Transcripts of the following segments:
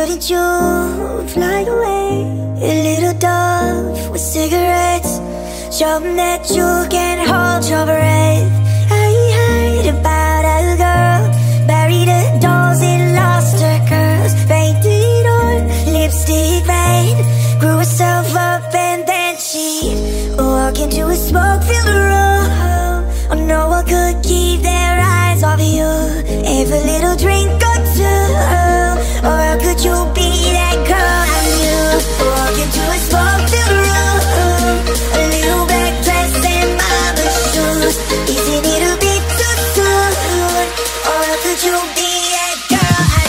didn't you fly away, a little dove with cigarettes? Show 'em that you can hold your breath. I heard about a girl, buried her dolls and lost her curls, painted on lipstick red, grew herself up and then she walked into a smoke-filled room. Oh, no one could keep their eyes off you. Have a little drink or two, or how could you be that girl I knew? Walk into a smoke-filled room, a little black dress and mama shoes. Isn't it a bit too soon? Or how could you be that girl I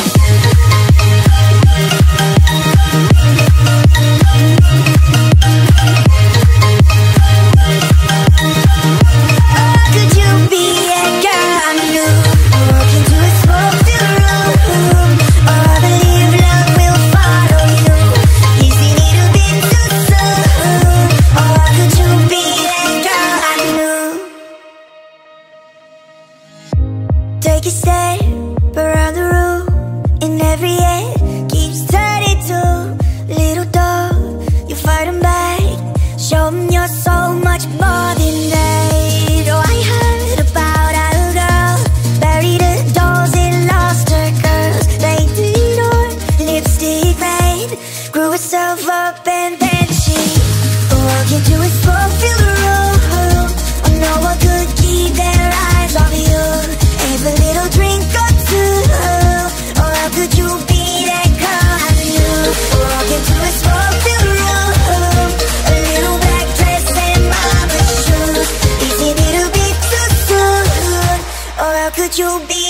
could you be that girl I knew? Walk into a smoke-filled room, or I believe love will follow you. Isn't it a bit too soon? Or how could you be that girl I knew? Take a step around the room, and every head keeps turning to little dog. You fight 'em back, show 'em you're so much more than that. Oh, I heard about a girl, buried her dolls and lost her curls, painted on lipstick red, grew herself up and then she walked into a smoke-filled room. Oh, no one could keep their eyes off you. Have a little drink or two, or how could you be that girl I knew? Walk into a smoke-filled room, a little black dress and mama shoes. Isn't it a bit too soon? Or how could you be